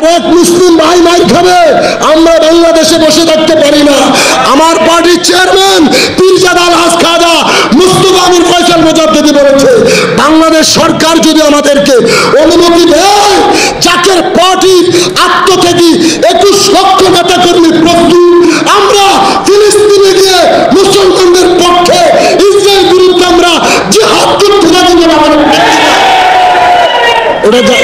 এক মুসলিম ভাই মাইর খাবে, আমরা বাংলাদেশে বসে থাকতে পারি না। আমার পার্টির চেয়ারম্যান পীরজাদা আলহাজ খাজা মুস্তাফা আমির ফয়সাল মুজাদ্দিদি বলেছে, বাংলাদেশ সরকার যদি আমাদেরকে অনুমতি দেয়, জাকের পার্টি আত্মত্যাগী 21 লক্ষ নেতা কর্মী প্রস্তুত, আমরা ফিলিস্তিনে গিয়ে মুসলমানদের পক্ষে ইসরায়েল বিরুদ্ধে আমরা জিহাদ করতে থাকি।